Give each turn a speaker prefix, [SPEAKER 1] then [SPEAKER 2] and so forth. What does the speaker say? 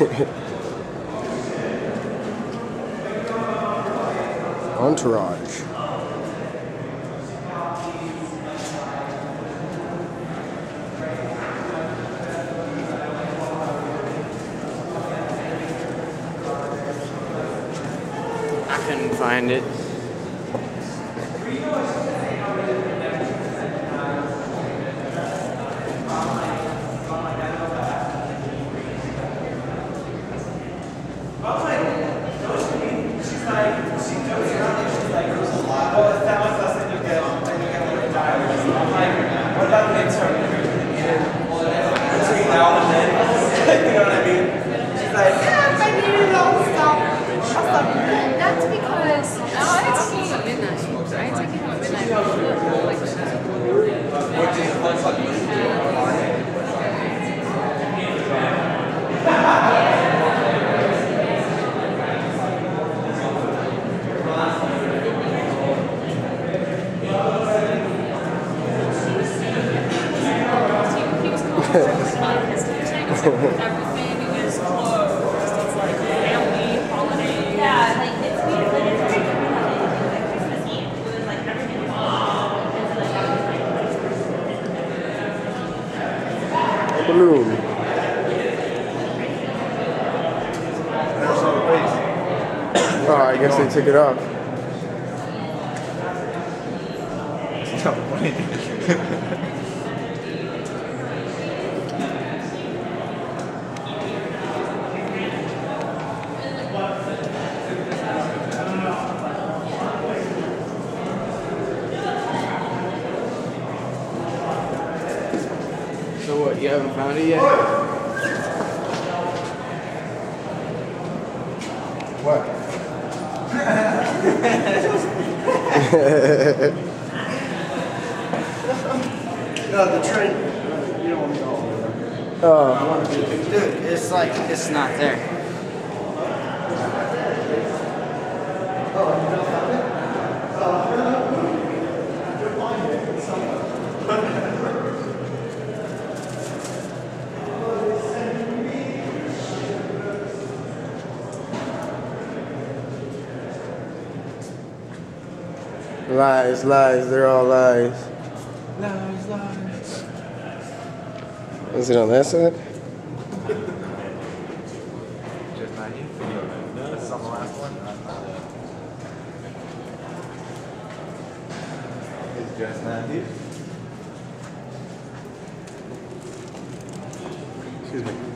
[SPEAKER 1] Entourage.
[SPEAKER 2] I couldn't find it.
[SPEAKER 3] That's because I take him at midnight. I take him at midnight everything is closed. It's like family, holiday.
[SPEAKER 4] Yeah, like it's weird. Like it's very different how they do like Christmas Eve. It was like everything was
[SPEAKER 1] A balloon. Oh, I guess they took it off.
[SPEAKER 2] So what, you haven't found it yet?
[SPEAKER 1] What?
[SPEAKER 5] No, the train. You don't know.
[SPEAKER 1] Oh.
[SPEAKER 2] Dude, it's like, it's not there.
[SPEAKER 1] Lies, lies, they're all lies.
[SPEAKER 2] Lies, lies.
[SPEAKER 1] Is it on that side?
[SPEAKER 6] Just 90? No, this is on the last one. It's just 90. Excuse me.